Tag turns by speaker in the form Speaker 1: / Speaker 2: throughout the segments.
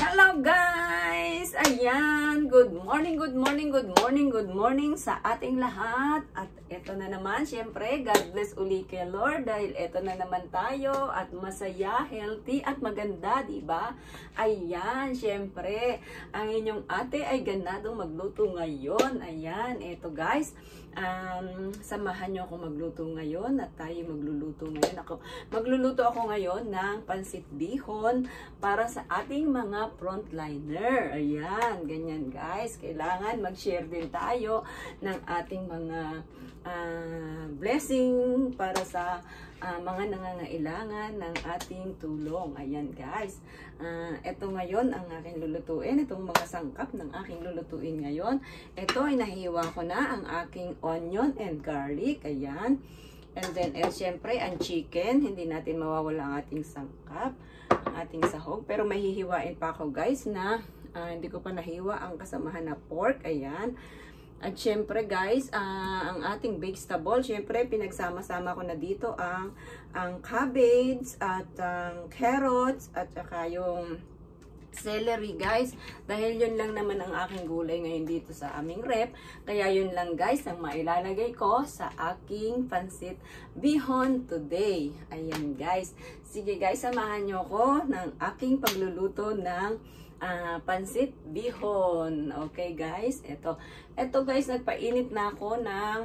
Speaker 1: Hello guys! Ayan, good morning, good morning, good morning, good morning sa ating lahat. At ito na naman, syempre, God bless uli kay Lord dahil ito na naman tayo at masaya, healthy at maganda, diba? Ayan, syempre, ang inyong ate ay ganadong magluto ngayon. Ayan, ito guys, samahan nyo ako magluto ngayon at tayo magluluto ngayon. Magluluto ako ngayon ng pansit bihon para sa ating mga frontliner. Ayan, ganyan guys. Kailangan mag-share din tayo ng ating mga blessing para sa mga nangangailangan ng ating tulong. Ayan guys. Ito ngayon ang aking lulutuin. Itong mga sangkap ng aking lulutuin ngayon. Ito ay nahiwa ko na ang aking onion and garlic. Ayan. And then, syempre, ang chicken. Hindi natin mawawala ang ating sangkap, ang ating sahog. Pero mahihiwain pa ako guys na hindi ko pa nahiwa ang kasamahan na pork. Ayan. At syempre guys, ang ating vegetable, syempre pinagsama-sama ko na dito ang cabbage at ang carrots at saka yung celery guys. Dahil yun lang naman ang aking gulay ngayon dito sa aming rep. Kaya yun lang guys ang mailalagay ko sa aking pansit bihon today. Ayan guys. Sige guys, samahan nyo ko ng aking pagluluto ng pansit bihon. Okay guys, ito guys, nagpainit na ako ng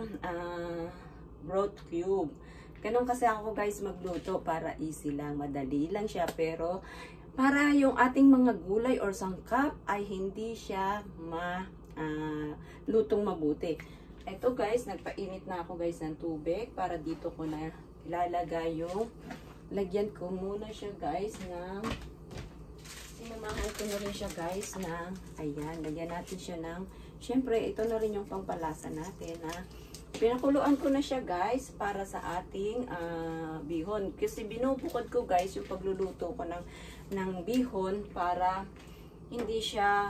Speaker 1: broth cube. Ganun kasi ako guys magluto para easy lang, madali lang siya, pero para yung ating mga gulay or sangkap ay hindi siya lutong mabuti. Ito guys, nagpainit na ako guys ng tubig para dito ko na ilalagay yung, lagyan ko muna siya guys ng, sinamahan ko na rin siya guys na, ayan, lagyan natin siya ng, syempre ito na rin yung pampalasa natin na, pinakuluan ko na siya guys para sa ating bihon. Kasi binubukod ko guys yung pagluluto ko ng bihon para hindi siya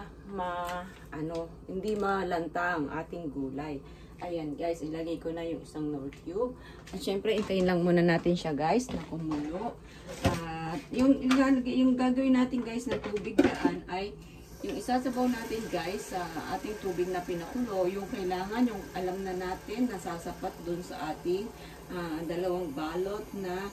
Speaker 1: hindi malanta ang ating gulay. Ayan guys, ilagay ko na yung isang Knorr cube. At syempre, intayin lang muna natin siya guys na kumulo. At yung gagawin natin guys na tubig daan ay yung isasabaw natin guys sa ating tubig na pinakulo. Yung kailangan, yung alam na natin na sasapat dun sa ating dalawang balot na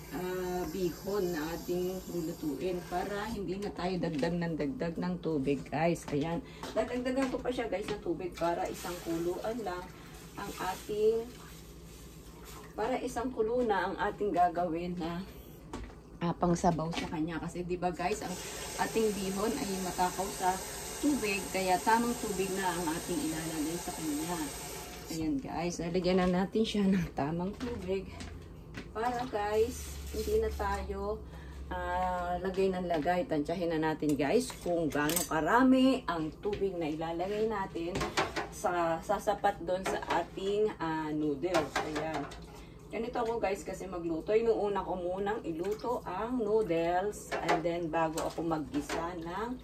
Speaker 1: bihon na ating lulutuin para hindi na tayo dagdag ng tubig guys. Ayan, dadagdagan ko pa siya guys ng tubig para isang kuluan lang ang ating, para isang kulo na ang ating gagawin na pangsabaw sa kanya. Kasi di ba guys, ang ating bihon ay matakaw sa tubig, kaya tamang tubig na ang ating ilalagay sa kanya. Ayan guys, lalagyan na natin siya ng tamang tubig para guys hindi na tayo lagay ng lagay. Tansyahin na natin guys kung gaano karami ang tubig na ilalagay natin sa sasapat doon sa ating noodles. Ayan. Ganito ako guys kasi magluto. Inuuna ko munang iluto ang noodles and then bago ako mag-gisa ng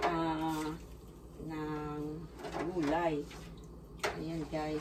Speaker 1: gulay. Ayan guys.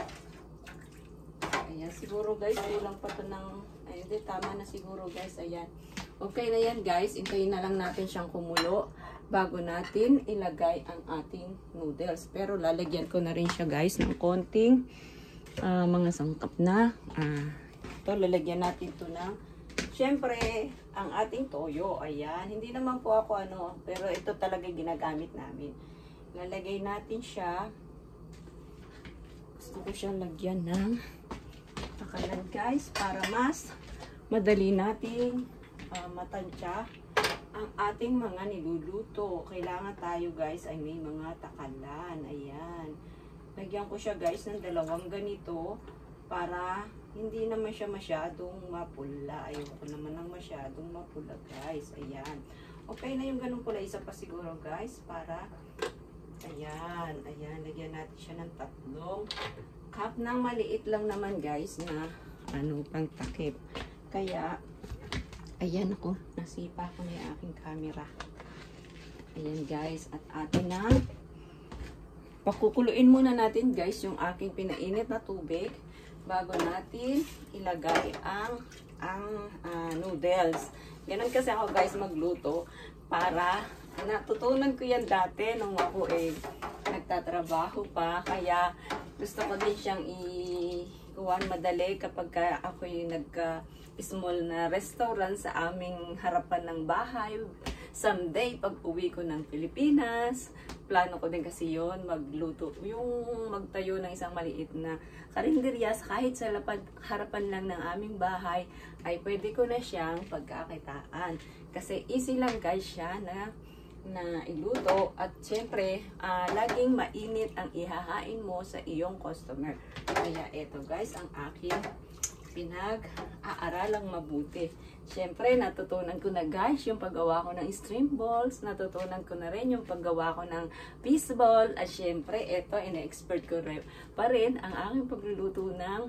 Speaker 1: Ayan, siguro guys, kulang pa ito ng, ay hindi, tama na siguro guys, ayan. Okay na yan guys, intayin na lang natin siyang kumulo bago natin ilagay ang ating noodles. Pero lalagyan ko na rin siya guys ng konting mga sangkap na. Ito, lalagyan natin ito ng, syempre, ang ating toyo. Ayan, hindi naman po ako pero ito talaga ginagamit namin. Lalagay natin siya. Gusto ko siyang lagyan ng takalan guys para mas madali nating matansya ang ating mga niluluto. Kailangan tayo guys ay may mga takalan. Ayan, lagyan ko siya guys ng dalawang ganito para hindi naman siya masyadong mapula. Ayoko naman ng masyadong mapula guys. Ayan, okay na yung ganun pula. Isa pa siguro guys para, ayan, lagyan natin siya ng 3 cup ng maliit lang naman guys na pang takip. Kaya ayan ako, nasipa ko na yung aking camera. Ayan guys, at atin na pakukuluin muna natin guys yung aking pinainit na tubig bago natin ilagay ang noodles. Ganun kasi ako guys magluto para Natutunan ko yan dati nung ako nagtatrabaho pa. Kaya gusto ko din siyang ikuhan madali kapag ako yung small na restaurant sa aming harapan ng bahay. Someday, pag uwi ko ng Pilipinas, plano ko din kasi yon magluto, yung magtayo ng isang maliit na karinderya kahit sa harapan lang ng aming bahay, ay pwede ko na siyang pagkakitaan. Kasi easy lang guys siya na iluto at syempre, laging mainit ang ihahain mo sa iyong customer. Kaya eto guys, ang aking pinag-aaralang mabuti. Siyempre, natutunan ko na guys yung paggawa ko ng stream balls, natutunan ko na rin yung paggawa ko ng fish ball, at siyempre, ito, ina-expert ko pa rin ang aking pagluluto ng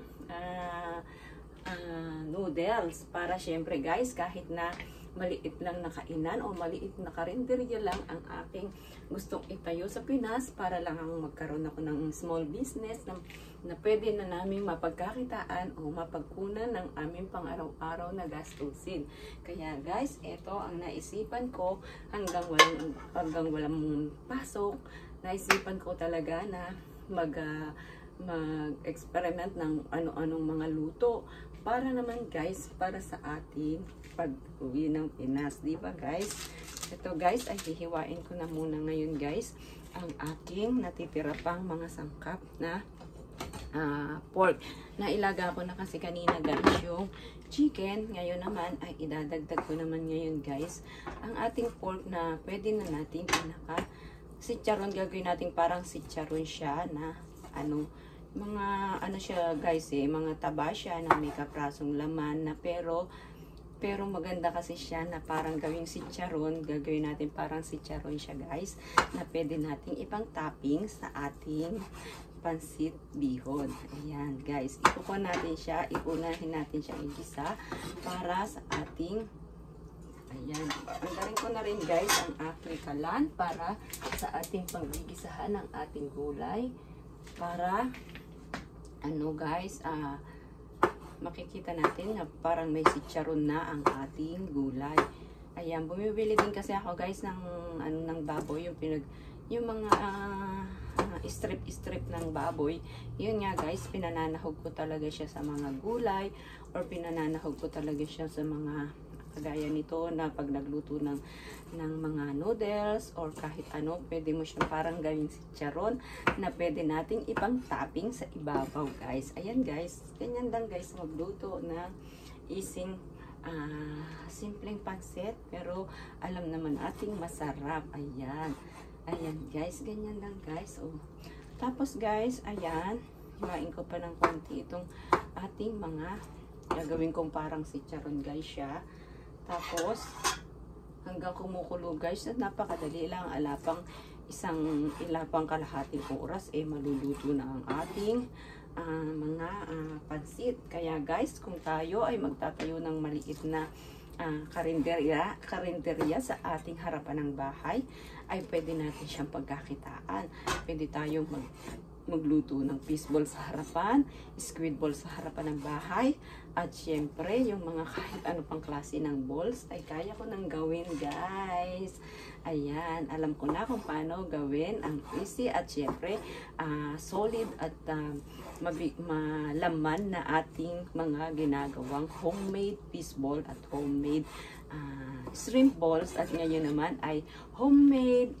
Speaker 1: noodles. Para siyempre guys, kahit na maliit lang na kainan o maliit na karinderya lang ang aking gustong itayo sa Pinas, para lang ang magkaroon ako ng small business na pwede na namin mapagkakitaan o mapagkunan ng aming pang-araw-araw na gastusin. Kaya guys, ito ang naisipan ko hanggang walang pasok. Naisipan ko talaga na mag-experiment ng ano-anong mga luto para naman guys, para sa ating pag-uwi ng Pinas, di ba guys? Ito guys, ay hihiwain ko na muna ngayon guys ang aking natitira pang mga sangkap na pork. Nailaga ko na kasi kanina guys yung chicken. Ngayon naman ay idadagdag ko naman ngayon guys ang ating pork na pwede na natin sitcharon. Gagawin natin parang sitcharon siya na mga siya guys mga taba siya na may kaprasong laman na pero maganda kasi siya na parang gawing sitcharon. Gagawin natin parang sitcharon siya guys na pwede nating ipang topping sa ating pansit bihon. Ayan guys, iunahin natin siya igisa para sa ating, ayan, andarin ko na rin guys ang aking kalan para sa ating panggigisahan ng ating gulay, para guys, makikita natin na parang may sitcharon na ang ating gulay. Ayan, bumibili din kasi ako guys ng baboy, yung mga strip ng baboy. Yun nga guys, pinananahog ko talaga siya sa mga gulay, or pinananahog ko talaga siya sa mga kagaya nito na pag nagluto ng mga noodles or kahit pwede mo siyang parang gawing sitcharon na pwede nating ipang topping sa ibabaw guys. Ayan guys, ganyan lang guys magluto na simpleng pansit, pero alam naman ating masarap. Ayan guys, ganyan lang guys. Tapos guys, ayan, hiwain ko pa ng konti itong ating mga gagawin kong parang sitcharon guys siya. Tapos hanggang kumukulo guys, at napakadali lang, ilapang kalahating oras maluluto na ang ating mga pansit. Kaya guys, kung tayo ay magtatayo ng maliit na karinderya sa ating harapan ng bahay, ay pwede natin siyang pagkakitaan. Pwede tayong magluto ng fish ball sa harapan, squid ball sa harapan ng bahay, at syempre yung mga kahit ano pang klase ng balls ay kaya ko nang gawin guys. Ayan, alam ko na kung paano gawin ang easy at syempre solid at malaman na ating mga ginagawang homemade fish ball at homemade shrimp balls. At ngayon naman ay homemade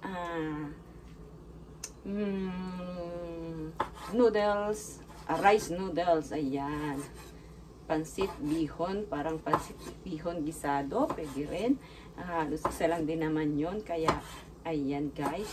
Speaker 1: noodles, rice noodles. Ayan, pansit bihon, parang pansit bihon gisado, pwede rin. Halos isa lang din naman yun. Kaya ayan guys,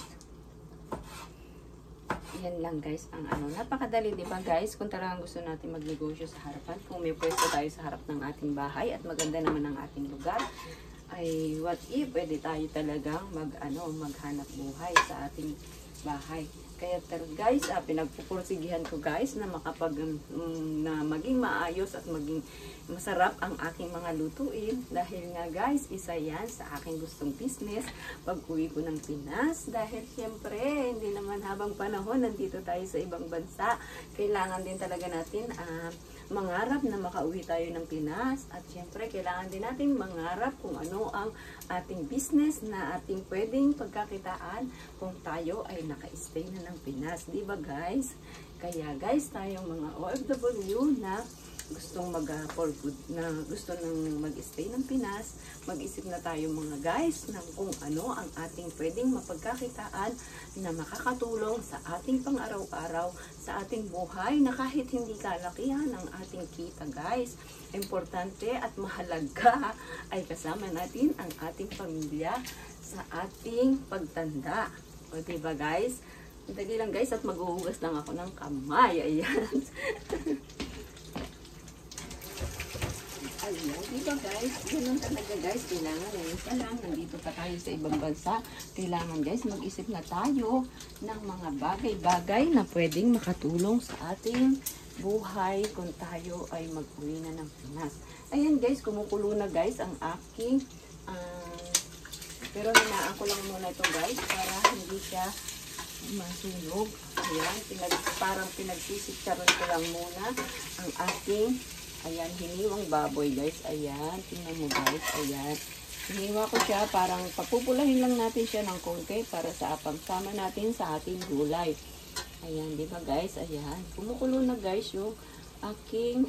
Speaker 1: yan lang guys ang napakadali, di ba guys? Kung talagang gusto natin magnegosyo sa harapan, kung may pwesto tayo sa harap ng ating bahay at maganda naman ang ating lugar, ay what if pwede tayo talagang maghanap buhay sa ating bahay. Kaya guys, pinagpupursigihan ko guys na na maging maayos at maging masarap ang aking mga lutuin. Dahil nga guys, isa yan sa aking gustong business pag uwi ko ng Pinas. Dahil syempre, hindi naman habang panahon nandito tayo sa ibang bansa, kailangan din talaga natin mangarap na makauwi tayo ng Pinas. At syempre, kailangan din natin mangarap kung ano ang ating business na ating pwedeng pagkakitaan kung tayo ay naka-stay na ng Pinas. Di ba guys? Kaya guys, tayong mga OFW na gustong for good, na gusto nang mag-stay ng Pinas, mag-isip na tayo mga guys ng kung ano ang ating pwedeng mapagkakitaan na makakatulong sa ating pang-araw-araw, sa ating buhay na kahit hindi kalakihan ang ating kita guys. Importante at mahalaga ay kasama natin ang ating pamilya sa ating pagtanda. O diba guys? Dali lang guys at maghuhugas lang ako ng kamay. Ayan. Ayan, diba guys? Ganun talaga guys. Kailangan na isa lang. Nandito pa tayo sa ibang bansa. Kailangan guys mag-isip na tayo ng mga bagay-bagay na pwedeng makatulong sa ating buhay kung tayo ay mag-uwi na ng Pinas. Ayan guys, kumukulo na guys ang aking pero hinaan ko lang muna ito guys para hindi siya masunog. Ayan, parang pinagsisitsaron ko lang muna ang aking hiniwang baboy guys. Ayan, tingnan mo guys. Ayan, hiniwa ko siya, parang papupulahin lang natin siya ng konti para sa pagsama natin sa ating gulay. Ayan, di ba guys? Ayan, kumukulo na guys yung aking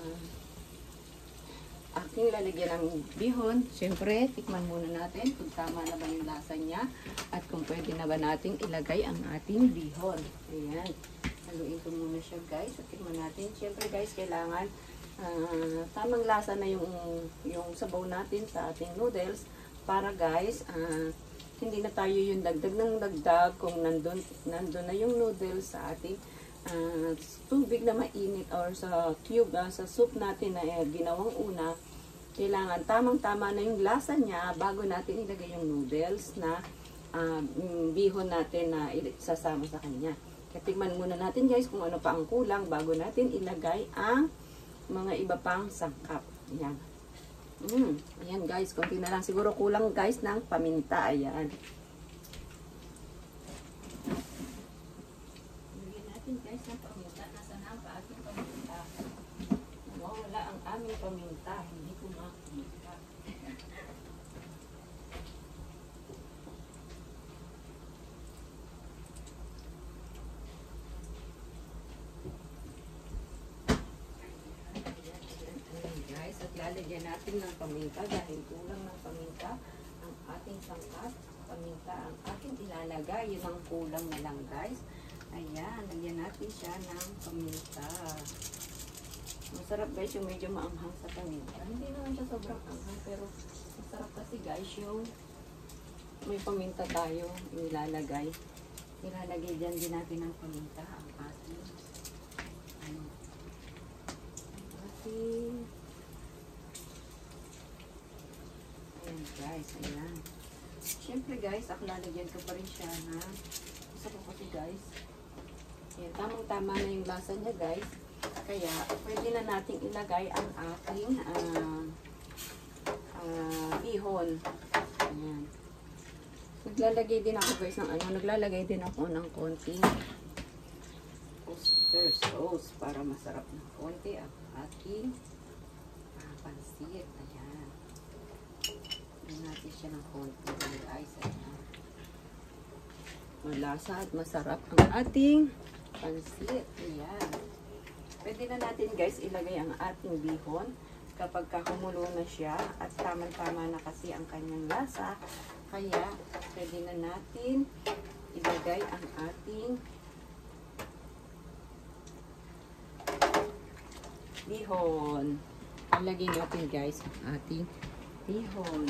Speaker 1: lalagyan ng bihon. Siyempre, tikman muna natin kung tama na ba yung lasa niya at kung pwede na ba natin ilagay ang ating bihon. Ayan, haluin ko muna siya guys at tikman natin. Siyempre guys, kailangan tamang lasa na yung sabaw natin sa ating noodles para guys, hindi na tayo yung dagdag ng dagdag kung nandun na yung noodles sa ating tubig na mainit or sa cube, sa soup natin na ginawang una. Kailangan tamang-tama na yung lasa niya bago natin ilagay yung noodles na bihon natin na sasama sa kanya. Tikman muna natin guys kung ano pa ang kulang bago natin ilagay ang mga iba pang sangkap. Ayan. Ayan guys, konti na lang. Siguro kulang guys ng paminta. Ayan. Lagyan natin guys ng paminta. Nasa na ang ating paminta? Nawawala ang aming paminta. Hindi ko makita. Lalagyan natin ng paminta dahil kulang ng paminta ang ating sangkap. Paminta ang ating ilalagay. Yun ang kulang na lang guys. Ayan, lagyan natin siya ng paminta. Masarap guys yung medyo maanghang sa paminta. Hindi naman siya sobrang anghang pero masarap kasi guys yung may paminta tayo ilalagay. Ilalagay dyan din natin ng paminta ang ating ayan guys, ayan. Siyempre guys, lalagyan ko pa rin siya na gusto ko kasi guys. Ayan, tamang-tama na yung lasa niya guys. Kaya, pwede na nating ilagay ang ating bihon. Ayan. Naglalagay din ako guys ng naglalagay din ako ng konting oyster sauce para masarap ng konti ang ating pansit. Ayan. Lagyan natin siya ng konti guys. Ayan. Malasa at masarap ang ating pansit. Ayan. Pwede na natin guys ilagay ang ating bihon kapag kumulo na siya at tamang-tama na kasi ang kanyang lasa. Kaya pwede na natin ilagay ang ating bihon. Ilagay natin guys ang ating bihon.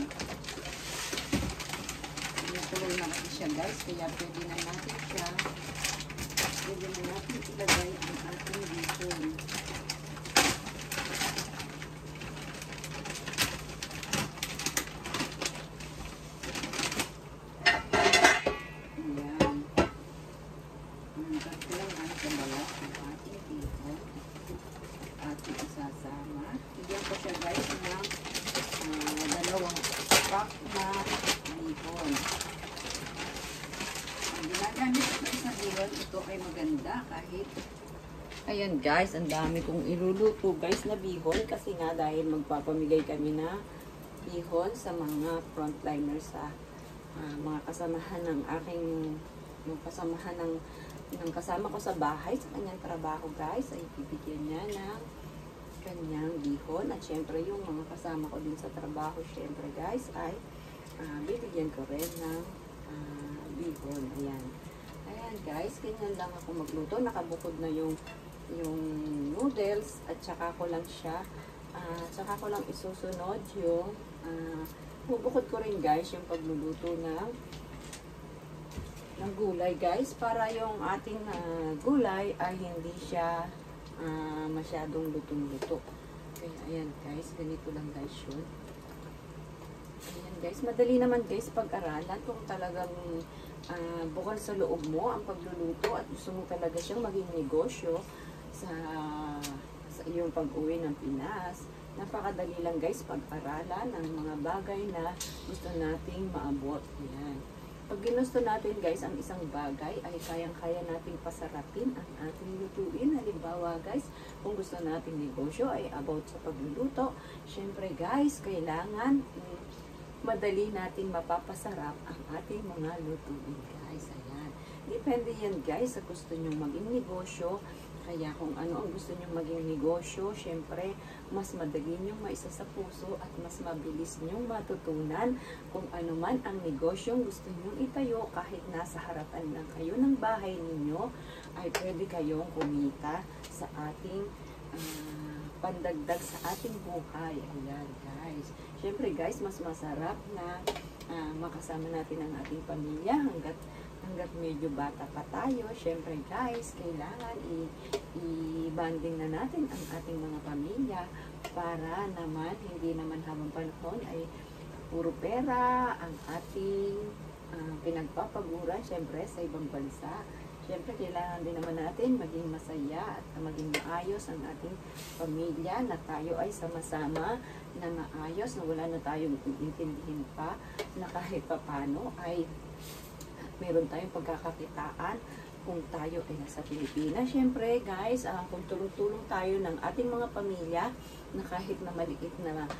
Speaker 1: Tuloy na kasi siya guys, kaya pwede na natin siya. Pwede na natin ilagay ang ating bihon. Ayan. Hanggang ko lang ang kabalat ng ating bihon. Ating isasama. Bigyan ko siya guys ng 2 pack na bihon. Ang ginagamit ko sa bihon, ito ay maganda kahit Ayan guys, ang dami kong iluluto guys na bihon kasi nga dahil magpapamigay kami na bihon sa mga frontliners sa mga kasamahan ng aking yung kasamahan ng kasama ko sa bahay sa kanyang trabaho guys ay bibigyan niya ng kanyang bihon at syempre yung mga kasama ko din sa trabaho syempre guys ay bibigyan ko rin ng bihon. Ayan guys, ganyan lang ako magluto. Nakabukod na yung noodles at saka ko lang siya saka ko lang isusunod yung bubukod ko rin guys yung pagluluto ng gulay guys para yung ating gulay ay hindi siya masyadong lutong-luto. Kaya ayan guys, ganito lang guys yun. Ayan guys, madali naman guys pag-aralan kung talagang bukal sa loob mo ang pagluluto at gusto mo talaga siyang maging negosyo sa iyong pag-uwi ng Pinas. Napakadali lang guys pag-aralan ng mga bagay na gusto nating maabot. Ayan. Pag ginusto natin guys ang isang bagay ay kayang-kaya nating pasarapin ang ating lutuin. Halimbawa guys, kung gusto nating negosyo ay about sa pagluluto. Syempre guys, kailangan madali natin mapapasarap ang ating mga lutuin guys. Ayan. Depende yan guys sa gusto nyo maging negosyo. Kaya kung ano ang gusto nyo maging negosyo, syempre mas madali nyo maisa sa puso at mas mabilis nyo matutunan kung ano man ang negosyong gusto nyo itayo. Kahit nasa harapan lang kayo ng bahay ninyo ay pwede kayong kumita sa ating pandagdag sa ating buhay. Ayan guys. Syempre guys, mas masarap na makasama natin ang ating pamilya hanggat medyo bata pa tayo. Syempre guys, kailangan i-banding na natin ang ating mga pamilya para naman hindi naman habang panahon ay puro pera ang ating pinagpapaguran syempre sa ibang bansa. Syempre, kailangan din naman natin maging masaya at maging maayos ang ating pamilya na tayo ay sama-sama na maayos, na wala na tayong intindihin pa, na kahit papano ay meron tayong pagkakakitaan kung tayo ay nasa Pilipinas. Syempre guys, kung tulong-tulong tayo ng ating mga pamilya na kahit na maliit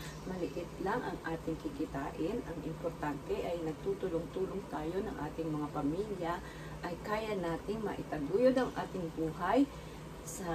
Speaker 1: lang ang ating kikitain, ang importante ay nagtutulong-tulong tayo ng ating mga pamilya ay kaya nating maitaguyod ang ating buhay sa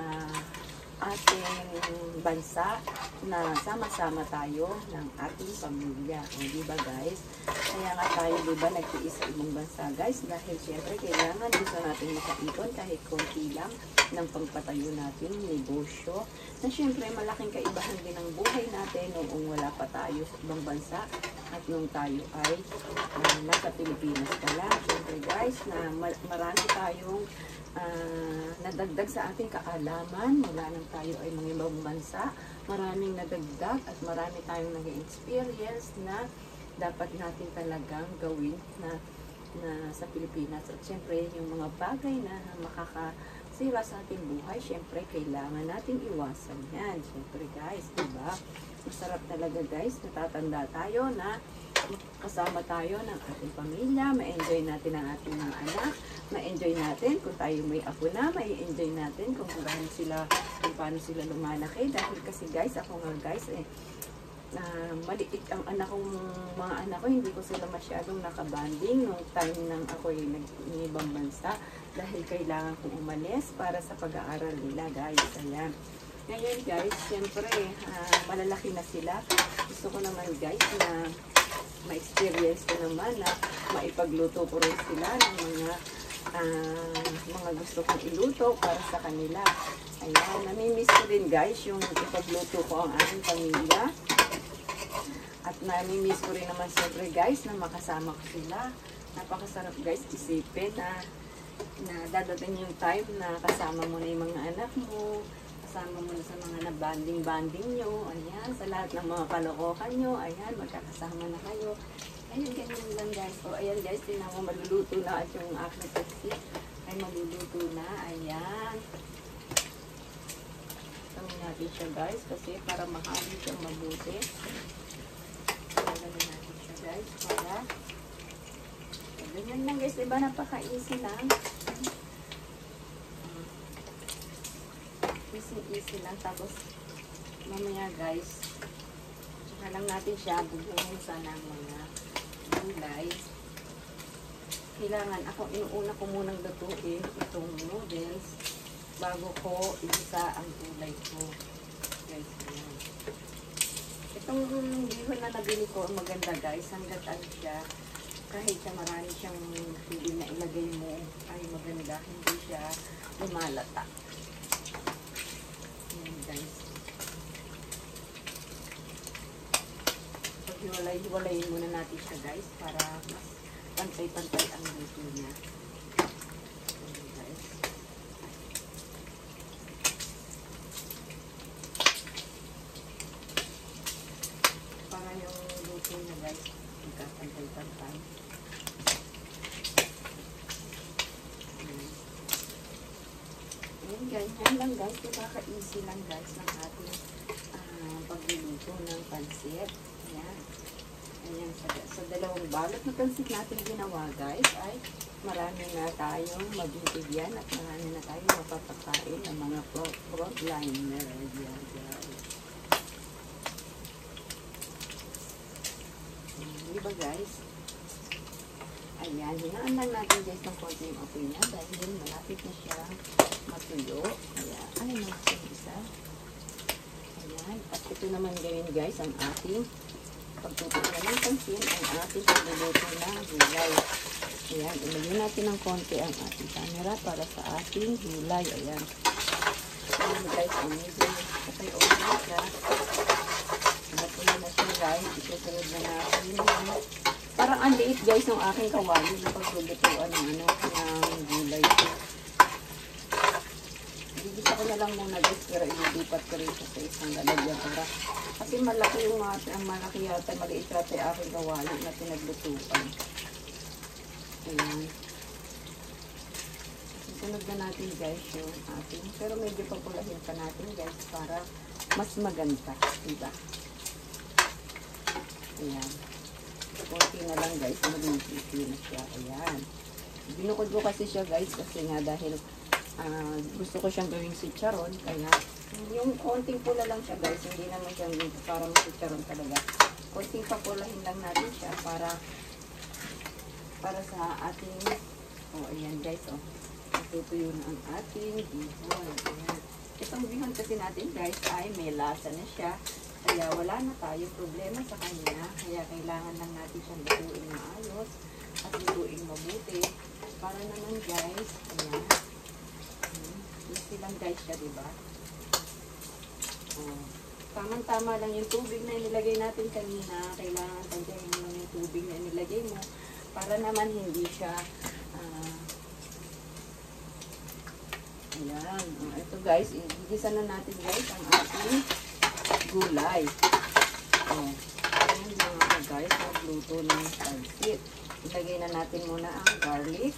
Speaker 1: ating bansa na sama-sama tayo ng ating pamilya. O, diba guys? Kaya nga tayo, diba, nagtiis sa ibang bansa guys dahil syempre kailangan gusto natin makaipon kahit konti lang ng pagpatayo natin negosyo na syempre malaking kaibahan din ang buhay natin noong wala pa tayo sa ibang bansa at nung tayo ay nasa Pilipinas pa lang. Syempre guys, na marami tayong nadagdag sa ating kaalaman mula nang tayo ay mga ibang bansa. Maraming nadagdag at marami tayong nag-experience na dapat natin talagang gawin na sa Pilipinas. At syempre, yung mga bagay na makakasira sa ating buhay, syempre, kailangan natin iwasan yan. Syempre guys, diba? Masarap talaga guys, natatanda tayo na kasama tayo ng ating pamilya, ma-enjoy natin ang ating mga anak, ma-enjoy natin kung tayo may apo na, ma-enjoy natin kung paano sila lumalaki. Dahil kasi guys, ako nga guys, maliit ang mga anak ko, hindi ko sila masyadong nakabanding nung time nang ako ay nag-ibang bansa dahil kailangan kong umalis para sa pag-aaral nila guys. Ayan. Ngayon guys, siyempre, malalaki na sila. Gusto ko naman guys na ma-experience ko naman na maipagluto ko rin sila ng mga gusto kong iluto para sa kanila. Ayan, namimiss ko din guys yung ipagluto ko ang aking pamilya. At namimiss ko rin naman siyempre guys na makasama ko sila. Napakasarap guys isipin na dadating yung time na kasama mo na yung mga anak mo, kasama mo na sa mga na-banding nyo, ayan, sa lahat ng mga kalokohan nyo, ayan, magkakasama na kayo. Ayan, ganyan lang guys. O, ayan guys, tinan mo, maluluto na at yung aking taxi ay maluluto na, ayan. Tawin natin siya guys, kasi para mahali siyang mabuti. Tawin natin siya guys, para ganyan lang guys, diba, napaka-easy lang. easy lang. Tapos, mamaya guys, tsaka lang natin siya bubuhusan ng mga gulay. Kailangan, inuuna ko munang lutuin itong noodles bago ko isa ang gulay ko. Guys, ayan. Itong bihon na nabili ko, maganda guys, hanggat ano siya, kahit siya marami siyang pili na ilagay mo, ay maganda, hindi siya lumalata. Ayan guys. Pag-hiwalayin muna natin siya guys, para mas pantay-pantay ang luto niya. Ayan guys. Para yung luto niya guys, magkapantay-pantay. Ayan guys, yan lang guys, nakaka-easy lang guys ng ating pagluluto ng pansit. Ayan. Ayan, sa dalawang balot na pansit natin ginawa guys, ay marami na tayong mabibigyan at marami na tayong mapapakain ng mga frontliner. Ayan guys. Diba guys? Ayan, hinaan lang natin guys ng konti yung apoy niya dahil malapit na siya matuyo. Ayan, ay natin isa. Ayan, at ito naman gawin guys ang ating pagtutunan ng pansin, ang ating pagluluto na gulay. Ayan, ilagyan natin ng konti ang ating camera para sa ating gulay. Ayan. Ayan guys, ang medyo okay siya. Natuloy na siya guys, isusunod na natin. Parang ang liit guys ng aking kawali na paglulutuan ng gulay ko. Gigisa ko na lang muna guys, pero ilipat ko rin sa isang lalagyan para kasi malaki yung malaki yata, maliit yata yung aking kawali na pinaglutuan. Ayan. Sunod na natin guys yung ating, pero medyo papulahin pa natin guys para mas maganda, diba? Ayan. Konti na lang guys, mag-iisip na siya. Ayan. Binukod ko kasi siya guys kasi nga dahil gusto ko siyang gawing chicharon, kaya yung konting pula lang siya guys, hindi naman siya para chicharon talaga. Konting papulahin lang natin siya para sa ating, ayan guys, natutuyo na ang ating bihon. Ayan. Itong bihon kasi natin guys ay may lasa na siya, kaya wala na tayong problema sa kanya, kaya kailangan lang natin siyang lutuin maayos at lutuin mabuti para naman guys, ayan. Easy lang guys siya, diba? Tamang-tama lang yung tubig na nilagay natin kanina. Kailangan tantiyahin mo yung tubig na nilagay mo para naman hindi siya ayan. Ito guys, igigisa na natin guys ang ating gulay. Ayan mga guys, magluto ng pansit. Ilagay na natin muna ang garlic.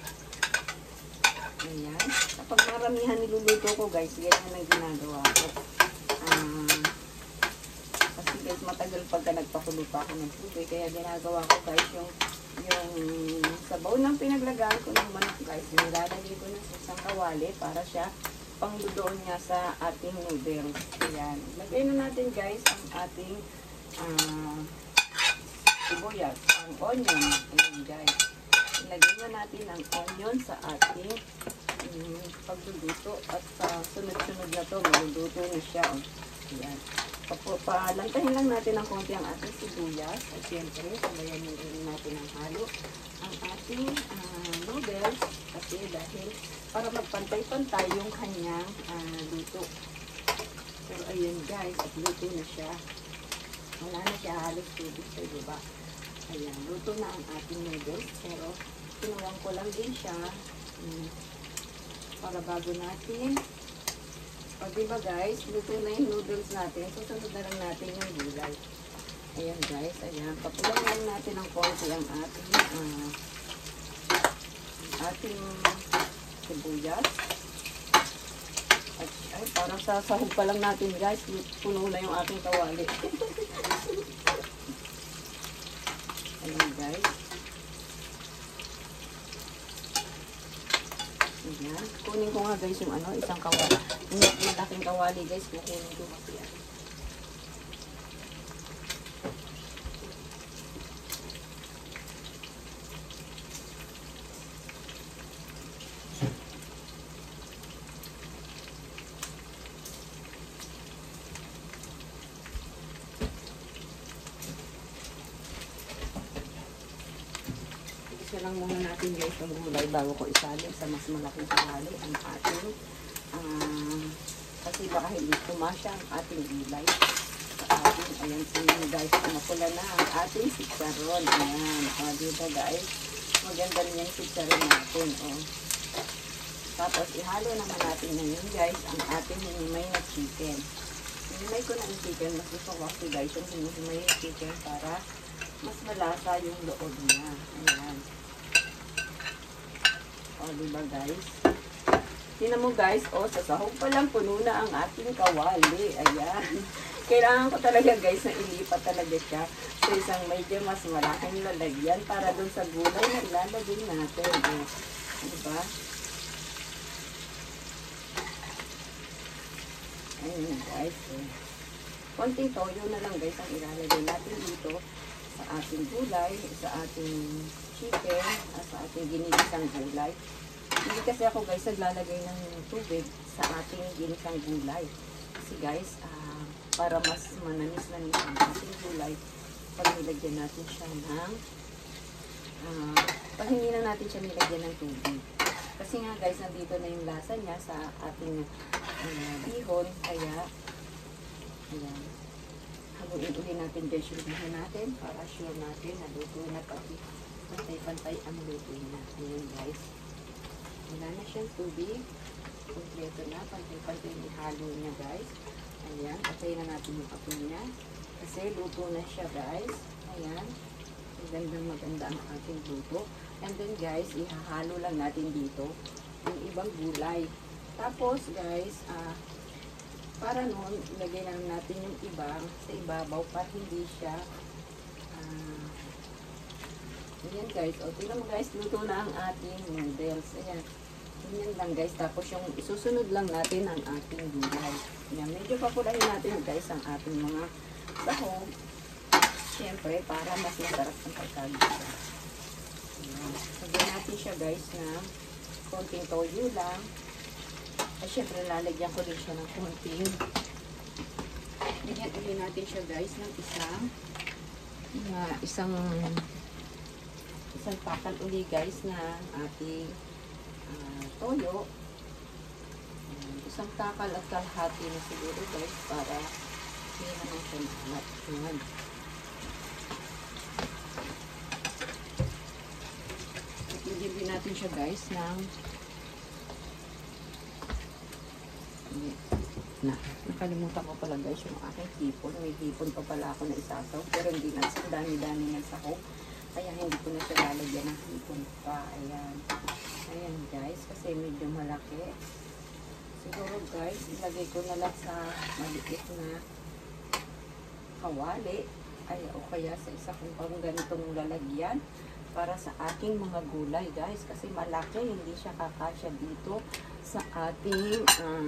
Speaker 1: Ayan. Kapag maramihan niluluto ko guys, ganyan ang ginagawa ko. Kasi guys, matagal pagka nagpakulo pa ako ng tubig. Kaya ginagawa ko guys, yung sabaw ng pinaglagaan ko ng manok guys, nilalagay ko na sa isang kawali para siya pangludoon niya sa ating noodles. Ayan. Lagay na natin guys ang ating sibuyas, ang onion. Ayan guys. Ilagay na natin ang onion sa ating pagluluto at sa sunod-sunod na to maluluto na siya. Ayan. Palantahin lang natin ng konti ang ating sibuyas at siyempre sabayan rin natin ang halo ang ating noodles kasi dahil para magpantay-pantay yung kanyang luto. Pero ayan guys, at luto na siya. Wala na siya halos tubig sa diba? Ayan, luto na ang ating noodles pero tinuwang ko lang din siya para bago natin. O diba guys, luto na yung noodles natin. Susunod na lang natin yung gulay. Ayan guys, ayan. Papulang lang natin ng konti ang ating sibuyas. At, ay, parang sasahog pa lang natin guys. Puno na yung ating kawali. Ayan guys. Ayan. Kunin ko nga guys yung ano, isang kawali. Yung malaking kawali guys, kukunin ko kasi yan. Isa lang muna natin guys yung gulay bago ko isali sa mas malaking kawali ang ating kasi baka hindi kumasya ang ating gulay sa ating, ayan sinin guys, mapula na ang ating sitsaron. Ayan, diba guys, maganda rin yung sitsaron natin. Tapos ihalo naman natin ngayon guys ang ating hinimay na chicken. Hinimay ko na ang chicken, mas gusto ko kasi guys yung hinimay na chicken para mas malasa yung loob niya. Ayan. Diba guys? Tingnan mo guys, sa sahog pa lang puno na ang ating kawali. Ayan. Kailangan ko talaga guys na ilipat talaga siya sa isang medyo mas malaking lalagyan para dun sa gulay na ilalagay natin. Diba? Ayan guys. Konting toyo na lang guys ang ilalagay natin dito sa ating gulay, sa ating chicken, sa ating ginigisang gulay. Hindi kasi ako guys naglalagay ng tubig sa ating ginisang gulay. Kasi guys, para mas manamis-namis ang ating gulay, pag nilagyan natin siya ng, pag hindi na natin siya nilagyan ng tubig. Kasi nga guys, nandito na yung lasa niya sa ating bihon, kaya, ayan. Haluin uli natin guys yung bihon natin para sure natin na luto na pati pantay-pantay ang luto niya. Ayan guys. Wala na siyang tubig. Kompleto na. Pantay-pantay yung halo niya guys. Ayan. Patayin na natin yung apoy niya. Kasi luto na siya guys. Ayan. Maganda ang ating luto. And then guys, ihahalo lang natin dito yung ibang gulay. Tapos guys, para noon, ilagay lang natin yung ibang sa ibabaw para hindi siya ayan guys, tingnan mo guys, luto na ang ating noodles. Ayan, ganyan lang guys. Tapos yung isusunod lang natin ang ating gulay. Ayan, medyo papulahin natin guys ang ating mga sahog. Siyempre, para mas masarap ang pagkagisa. Ayan, sagyan natin siya guys na konting toyo lang. At syempre, lalagyan ko din siya ng konting. Bigyan ulit natin siya guys ng isang takal uli guys na ating toyo. Isang takal at kalahati na siguro guys para hindi naman siya mahalat. Bigyan din natin siya guys ng nakalimutan ko pala guys yung aking hipon. May hipon pa pala ako na isasaw pero hindi na, dami-dami ng sahog. Kaya hindi ko na siya lalagyan ng hipon pa. Ayan. Ayan guys. Kasi medyo malaki. Siguro guys, ilagay ko na lang sa maliit na kawali. Ay, o kaya sa isa kong pang ganitong lalagyan para sa aking mga gulay guys. Kasi malaki. Hindi siya kakasya dito sa ating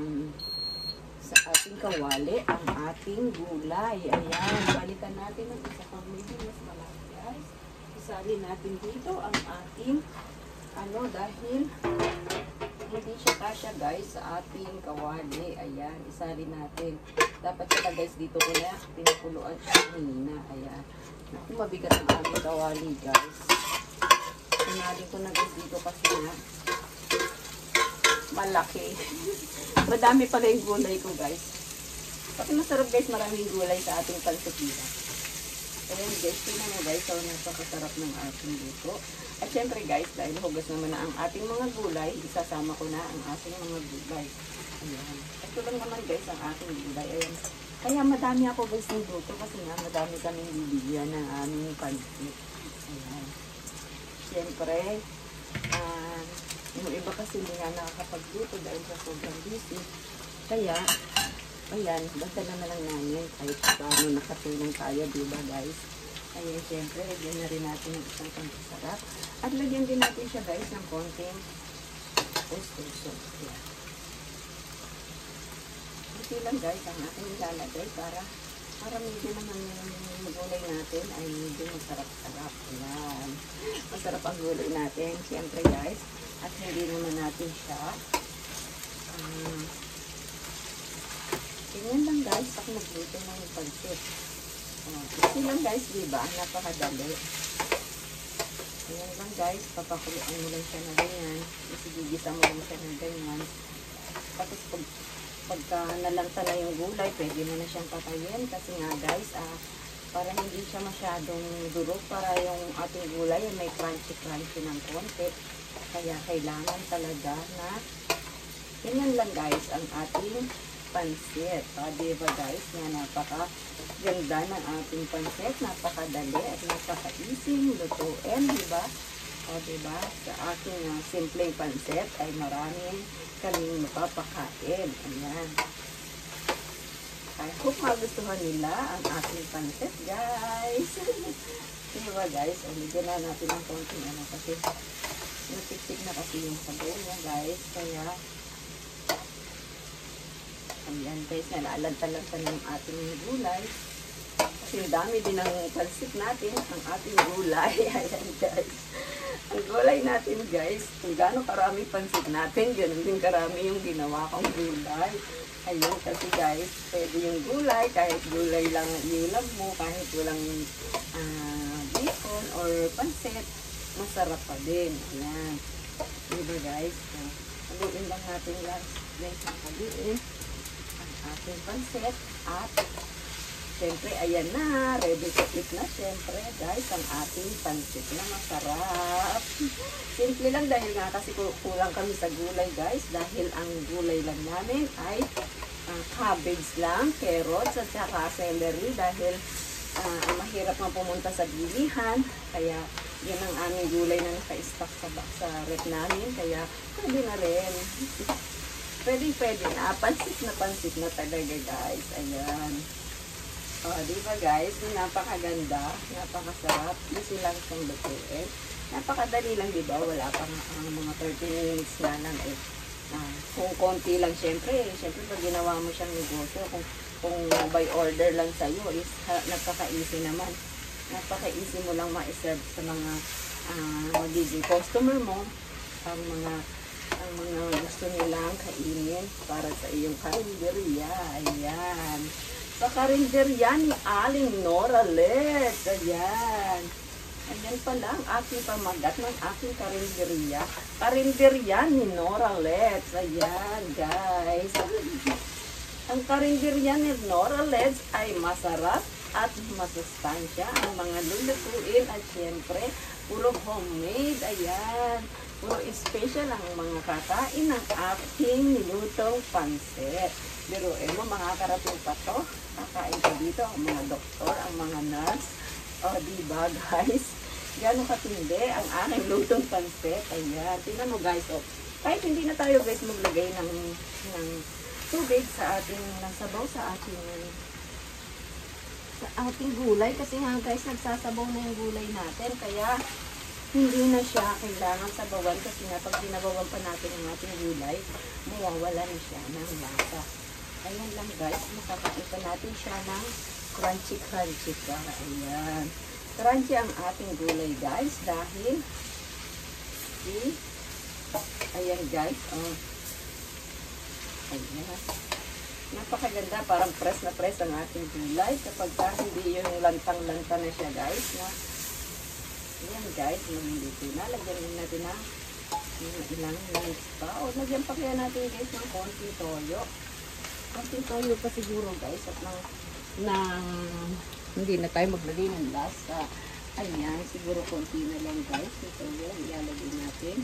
Speaker 1: kawali ang ating gulay. Ayan. Balikan natin ang isa pang medyo mas malaki guys. Isali natin dito ang ating dahil hindi siya kasya guys sa ating kawali. Ayan, isali natin. Dapat siya guys dito ko na pinakuluan siya kanina. Ayan. Mabigat ang ating kawali guys. Sinali ko na guys dito kasi na malaki. Madami pala yung gulay ko guys. Pati masarap guys, maraming gulay sa ating palsatira. Ayan guys, tingnan mo guys, napakasarap ng ating luto. At syempre guys, dahil hugas naman na ang ating mga gulay, isasama ko na ang ating mga gulay. Ayan. Ito lang naman guys ang ating gulay. Ayan. Kaya madami ako guys ng luto kasi nga madami kaming bibigyan ng aming pansit. Ayan. Syempre, yung iba kasi hindi nga nakakapagluto dahil sa sobrang busy. Kaya, ayan, basta naman lang namin kahit paano nakatulong tayo, diba guys? Ayan, syempre, lagyan na rin natin ng isang pampasarap. At lagyan din natin siya guys ng konting Tapos puso. Yan. Ito lang guys ang ating ilalagay para medyo naman yung gulay natin ay medyo masarap-sarap. Yan. Masarap ang gulay natin. Siyempre guys. At hindi naman natin siya ganyan lang guys. Ako magluto ng pansit. Ito lang guys, diba? Napakadali. Ayan lang guys. Papakuluan mo lang siya na ganyan. Isigigisa mo lang siya ng ganyan. Tapos pagka nalanta na yung gulay, pwede mo na siyang patayin. Kasi nga guys, para hindi siya masyadong durog, para yung ating gulay ay may crunchy-crunchy ng konti. Kaya kailangan talaga na ganyan lang guys ang ating pansit. Diba guys, na napakaganda ng ating pansit. Napakadali at napaka-easy lutuin, diba? Diba? Sa aking simpleng pansit ay maraming kaming mapapakain. Ayan. I hope magustuhan nila ang aking pansit, guys. Diba guys? Uligyan na natin ng konting kasi natiktik na kasi yung sabaw niya guys. Kaya ayan guys, nalalanta-lanta na yung ating gulay. Kasi dami din ang pansit natin, ang ating gulay. Ayan guys. Ang gulay natin guys, kung gaano karami pansit natin, ganoon din karami yung ginawa kong gulay. Ayun, kasi guys, pwede yung gulay, kahit gulay lang iulam mo, kahit walang bacon or pansit, masarap pa din. Ayan. Diba guys? So, haluin lang natin guys. Haluin ang ating pansit at siyempre, ayan na. Ready to eat na. Siyempre, guys, ang ating pansit na masarap. Simple lang dahil nga kasi kulang kami sa gulay, guys. Dahil ang gulay lang namin ay cabbage lang, carrots, at saka celery. Dahil mahirap nga pumunta sa bilihan. Kaya, yan ang aming gulay na naka-stock sa rep namin. Kaya, pwede na rin. Pwede na. Pansit na talaga, guys. Ayan. Diba guys, napakaganda, napakasarap, easy lang siyang lutuin. Napakadali lang, diba? Wala pang mga 30 minutes na lang kung konti lang, syempre pag ginawa mo siyang negosyo, kung by order lang sa'yo, is napaka-easy naman. Napaka-easy mo lang ma-serve sa mga magiging customer mo, ang mga gusto nilang kainin para sa iyong karinderya. Ayan. Sa karinderya ni Aling Nora Letts. Ayan. Ayan pala ang aking pamagat ng aking karinderya. Karinderya ni Nora Letts. Ayan, guys. Ang karinderya ni Nora Letts ay masarap at masustansya ang mga lulutuin at siyempre, puro homemade. Ayan. Puro special ang mga kakain ng aking nilutong pansit. Biruin mo, makakarating pa to. Kakain ka dito, ang mga doktor, ang mga nurse. Diba guys? Gano'ng katindi ang aking lutong pansit. Ayan. Tingnan mo guys. Kahit hindi na tayo guys maglagay ng tubig sa ating, ng sabaw sa ating gulay. Kasi nga guys, nagsasabaw na yung gulay natin. Kaya, hindi na siya kailangan sabawan kasi nga pag sinabawan pa natin ang ating gulay, mawawala na siya ng lasa. Ayan lang guys, makakain pa natin siya ng crunchy pa. Ayan. Crunchy ang ating gulay guys dahil ayan guys, ayan. Napakaganda, parang press na press ang ating gulay kapag hindi yung lantang-lanta na siya guys. Ayan guys, malilito na. Lagyan natin na ilang minutes pa. O lagyan pa kaya natin guys ng konting toyo. Konting toyo pa siguro guys. At hindi na tayo maglagay ng lasa. Ayan, siguro konti na lang guys. Yung toyo, ilalagay natin.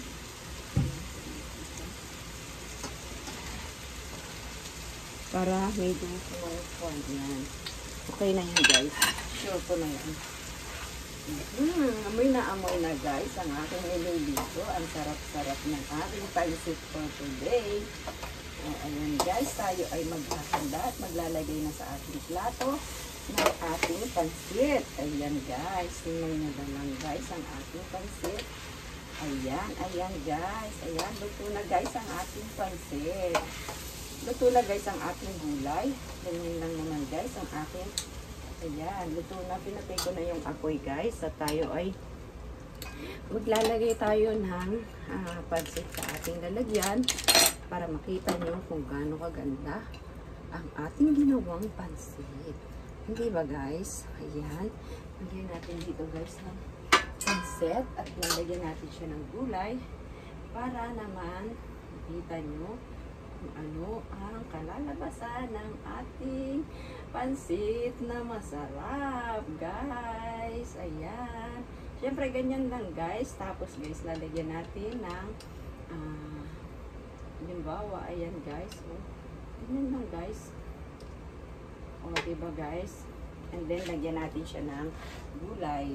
Speaker 1: Para medyo kumangkwan. Ayan. Okay na yan guys. Sure ko na yan. Amoy na guys ang aking niluluto. Ang sarap-sarap ng aking pansit for today. Ayan guys, tayo ay maghahanda at maglalagay na sa ating plato ng ating pansit. Ayan guys, tingnan nyo na lang guys ang ating pansit. Ayan, ayan guys. Ayan, luto na guys ang ating pansit. Luto na guys ang ating gulay. Ganyan lang naman guys ang ating. Ayan, luto na. Pinatay ko na yung apoy guys. At tayo ay maglalagay tayo ng pansit sa ating lalagyan para makita nyo kung gaano kaganda ang ating ginawang pansit. Hindi ba guys? Ayan. Lagyan natin dito guys ng pansit at nalagyan natin siya ng gulay para naman makita nyo kung ano ang kalalabasan ng ating pansit na masarap guys. Ayan. Siyempre ganyan lang guys. Tapos guys lalagyan natin ng limbawa. Ayan guys. Oh. Ganyan lang guys. O diba guys. And then lagyan natin siya ng gulay.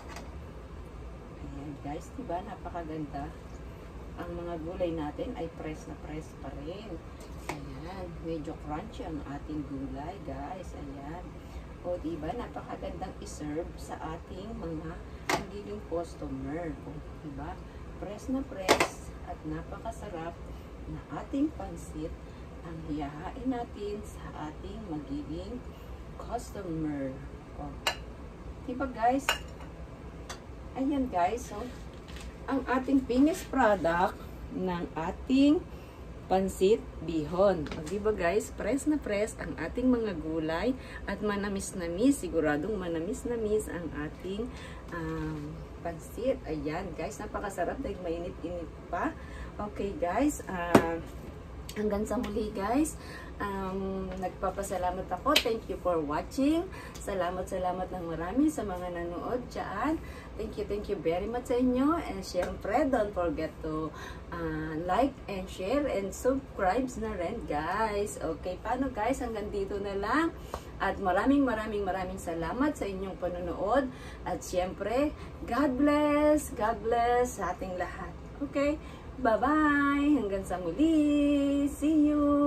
Speaker 1: Ayan guys, diba? Napakaganda. Ang mga gulay natin ay press na press pa rin. Ayan, medyo crunchy ang ating gulay guys. Ayan. O diba? Napakagandang iserve sa ating mga magiging customer. O diba? Press na press at napakasarap na ating pansit ang hiyahain natin sa ating magiging customer. O diba guys? Ayan guys, so, ang ating finished product ng ating pansit bihon. O, diba guys, press na press ang ating mga gulay at manamis-namis, siguradong manamis-namis ang ating pansit. Ayan guys, napakasarap dahil mainit-init pa. Okay guys, hanggang sa muli guys. Nagpapasalamat ako. Thank you for watching. Salamat ng marami sa mga nanood dyan. Thank you very much sa inyo. And syempre, don't forget to like and share and subscribe na rin guys. Okay, paano guys? Hanggang dito na lang. At maraming salamat sa inyong panonood. At syempre, God bless sa ating lahat. Okay? Bye-bye! Hanggang sa muli! See you!